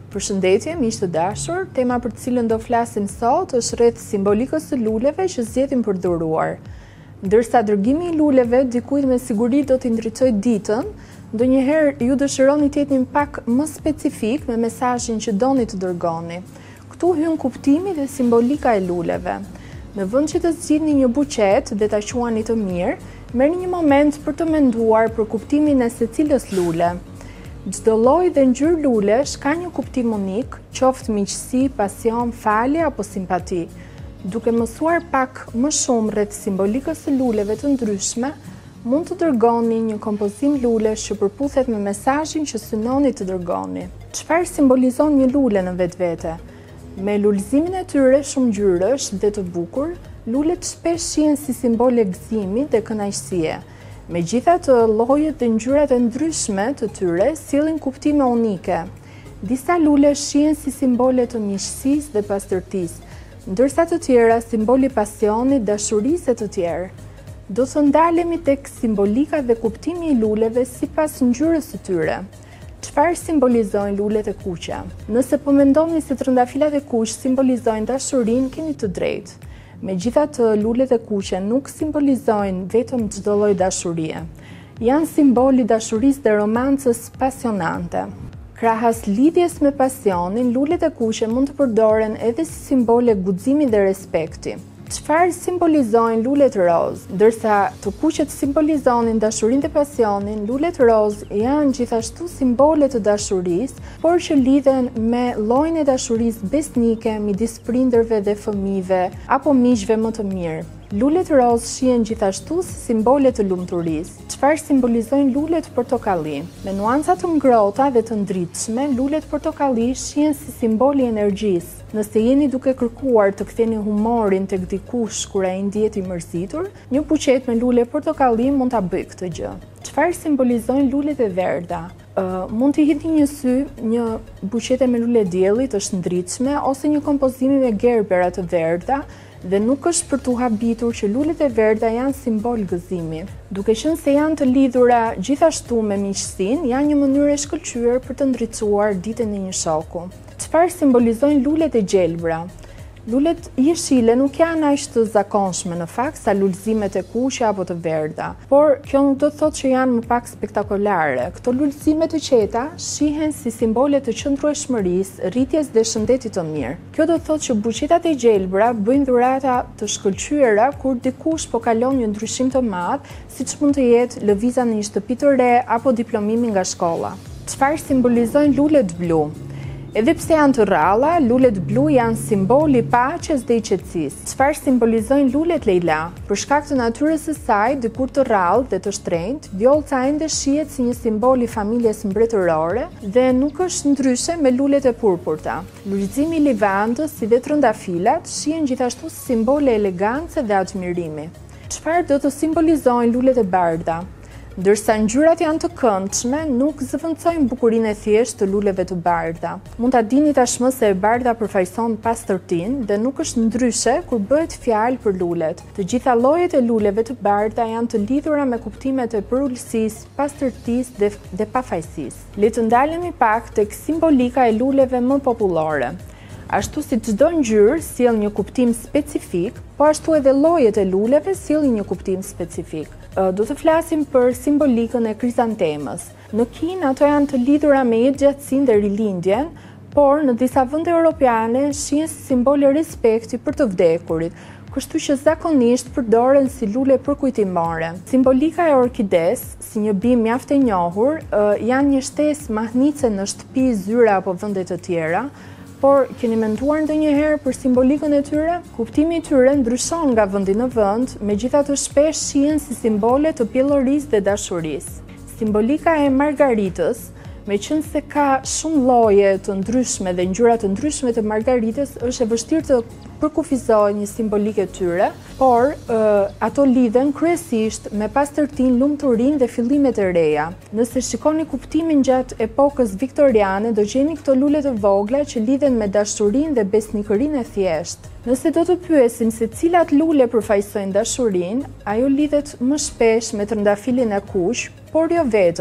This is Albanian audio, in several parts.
Përshëndetje, miq të dashur, tema për të cilën do flasim sot është rreth simbolikës së luleve që zgjedhim për dhuruar. Ndërsa dërgimi i luleve dikujt me siguri do t'i ndriçojë ditën, ndonjëherë ju dëshironi të jeni pak më specifik me mesazhin që doni të dërgoni. Këtu hyn kuptimi dhe simbolika e luleve. Në vend që të zgjidhni një buqet dhe ta quani të mirë, merrni një moment për të menduar për kuptimin e secilës lule. Çdo lloj dhe ngjyrë lulesh ka një kuptim unik, qoftë miqësi, pasion, falje apo simpati. Duke mësuar pak më shumë rreth simbolikës së luleve të ndryshme, mund të dërgoni një kompozim lulesh që përputhet me mesazhin që synoni të dërgoni. Çfarë simbolizon një lule në vetvete? Me lulëzimin e tyre shumë ngjyrësh dhe të bukur, lulet shpesh shihen si simbole gëzimi dhe kënaqësie. Megjithatë, llojet dhe ngjyrat e ndryshme të tyre sillin kuptime unike. Disa lule shihen si simbole të miqësisë dhe pastërtisë, ndërsa të tjera simboli pasionit, dashurisë e të tjerë. Do të ndalemi tek simbolika dhe kuptimi i luleve sipas ngjyrës së tyre. Çfarë simbolizojnë lulet e kuqe? Nëse po mendoni se trëndafilat e kuq simbolizojnë dashurinë, keni të drejtë. Megjithatë, lulet e kuqe nuk simbolizojnë vetëm çdo lloj dashurie. Janë simboli dashurisë dhe romancës pasionante. Krahas lidhjes me pasionin, lulet e kuqe mund të përdoren edhe si simbole guximi dhe respekti. Çfarë simbolizojnë lulet roz? Ndërsa të kuqet simbolizonin dashurinë dhe pasionin, lulet roz janë gjithashtu simbole të dashurisë, por që lidhen me llojin e dashurisë besnike midis prindërve dhe fëmijëve apo miqve më të mirë. Lulet roz shihen gjithashtu si simbole të lumturisë. Çfarë simbolizojnë lulet portokalli? Me nuanca të ngrohta dhe të ndritshme, lulet portokalli shihen si simboli i energjisë. Nëse jeni duke kërkuar të ktheni humorin tek dikush kur ai ndihet i mërzitur, një buqet me lule portokalli mund ta bëjë këtë gjë. Çfarë simbolizojnë lulet e verdha? Mund t'i hidhni një sy, një buqete me lule dielli të ndritshme ose një kompozim me gerbera të verdha, dhe nuk është për t'u habitur që lulet e verdha janë simbol gëzimi. Duke qenë se janë të lidhura gjithashtu me miqësinë, janë një mënyrë e shkëlqyer për të ndriçuar ditën e një shoku. Çfarë simbolizojnë lulet e gjelbra? Lulet jeshile nuk janë aq të zakonshme në fakt sa lulëzimet e kuqe apo të verdha, por kjo nuk do të thotë që janë më pak spektakolare. Këto lulëzime të qeta shihen si simbole të qëndrueshmërisë, rritjes dhe shëndetit të mirë. Kjo do të thotë që buqetat e gjelbra bëjnë dhurata të shkëlqyera kur dikush po kalon një ndryshim të madh, siç mund të jetë lëviza në një shtëpi të re apo diplomimi nga shkolla. Çfarë simbolizojnë lulet blu? Edhe pse janë të rralla, lulet blu janë simboli i paqes dhe i qetësisë. Çfarë simbolizojnë lulet lejla? Për shkak të natyrës së saj, dikur të rrallë dhe të shtrenjtë, vjollca ende shihet si një simbol i familjes mbretërore dhe nuk është ndryshe me lulet e purpurta. Lulëzimi i livandës si dhe trëndafilat shihen gjithashtu si simbole elegance dhe admirimi. Çfarë do të simbolizojnë lulet e bardha? Ndërsa ngjyrat janë të këndshme, nuk zëvendësojnë bukurinë e thjeshtë të luleve të bardha. Mund ta dini tashmë se e bardha përfaqëson pastërtinë dhe nuk është ndryshe kur bëhet fjalë për lulet. Të gjitha llojet e luleve të bardha janë të lidhura me kuptimet e përulësisë, pastërtisë dhe pafajësisë. Le të ndalemi pak tek simbolika e luleve më popullore. Ashtu si çdo ngjyrë sjell një kuptim specifik, po ashtu edhe llojet e luleve sjellin një kuptim specifik. Do të flasim për simbolikën e krizantemës. Në Kinë ato janë të lidhura me jetëgjatësinë dhe rilindjen, por në disa vende europiane shihen si simbol i respekti për të vdekurit, kështu që zakonisht përdoren si lule përkujtimore. Simbolika e orkides, si një bimë mjaft e njohur, janë një shtesë mahnice në shtëpi, zyra apo vende të tjera. Por keni menduar ndonjëherë për simbolikën e tyre? Kuptimi i tyre ndryshon nga vendi në vend, megjithatë shpesh shihen si simbole të pjellorisë dhe dashurisë. Simbolika e margaritës, meqense ka shumë lloje të ndryshme dhe ngjyra të ndryshme të margaritës, është e vështirë të përkufizojë një simbolikë e tyre, por ato lidhen kryesisht me pastërtinë, lumturinë dhe fillimet e reja. Nëse shikoni kuptimin gjatë epokës viktoriane, do gjeni këto lule të vogla që lidhen me dashurinë dhe besnikërinë e thjeshtë. Nëse do të pyesin se cilat lule përfaqësojnë dashurinë, ajo lidhet më shpesh me trëndafilin e kuq, por jo vetëm.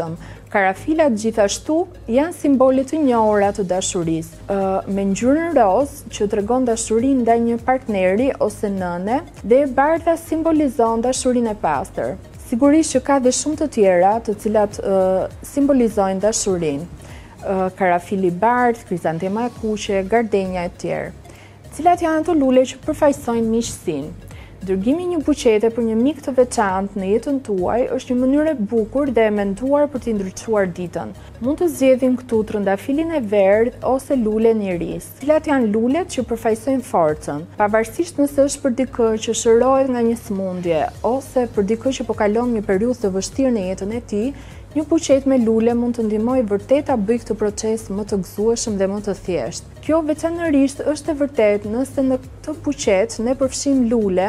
Karafilat gjithashtu janë simbole të njohura të dashurisë, me ngjyrën roz që tregon dashurinë ndaj një partneri ose nëne, dhe e bardha simbolizon dashurinë e pastër. Sigurisht që ka dhe shumë të tjera të cilat simbolizojnë dashurinë. Karafili bardh, krizantema e kuqe, gardenja e tjerë. Cilat janë ato lule që përfaqësojnë miqësinë? Dërgimi një buqete për një mik të veçantë në jetën tuaj është një mënyrë e bukur dhe e menduar për t'i ndriçuar ditën. Mund të zgjedhim këtu trëndafilin e verdhë ose lulen iris. Cilat janë lulet që përfaqësojnë forcën, pavarësisht nëse është për dikë që shërohet nga një sëmundje ose për dikë që po kalon një periudhë të vështirë në jetën e tij. Një buqet me lule mund të ndihmojë vërtet ta bëjë këtë proces më të gëzueshëm dhe më të thjeshtë. Kjo veçanërisht është e vërtetë nëse në këtë buqet ne përfshim lule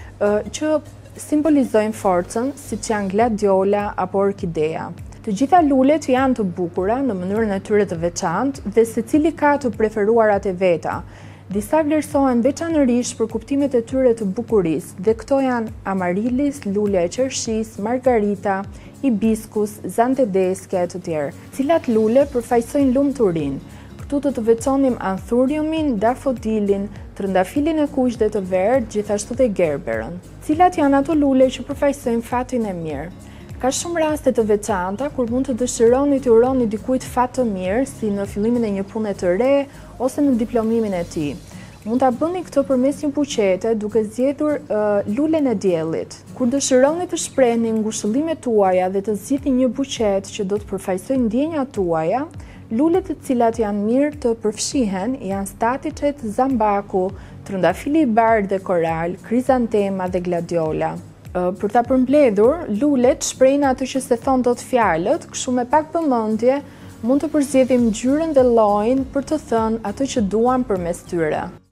që simbolizojnë forcën, siç janë gladiola apo orkideja. Të gjitha lulet janë të bukura në mënyrën e tyre të veçantë dhe secili ka të preferuarat e veta. Disa vlerësohen veçanërisht për kuptimet e tyre të bukurisë, dhe këto janë amarilis, lulja e qershisë, margarita, hibiskus, zantedeske e të tjerë. Cilat lule përfaqësojnë lumturinë. Këtu do të veçonim anthuriumin, dafodilin, trëndafilin e kuq dhe të verdhë, gjithashtu dhe gerberën. Cilat janë ato lule që përfaqësojnë fatin e mirë? Ka shumë raste të veçanta kur mund të dëshironi të uroni dikujt fat të mirë, si në fillimin e një pune të re ose në diplomimin e tij. Mund ta bëni këtë përmes një buqete duke zgjedhur lulen e diellit. Kur dëshironi të shprehni ngushëllimet tuaja dhe të zgjidhni një buqet që do të përfaqësojë ndjenjat tuaja, lulet të cilat janë mirë të përfshihen janë statiçet, zambaku, trëndafili i bardhë dhe koral, krizantema dhe gladiola. Për ta përmbledhur, lulet shprehin atë që se thon dot fjalët, kështu me pak vëmendje mund të përzgjedhim ngjyrën dhe llojin për të thënë atë që duam përmes tyre.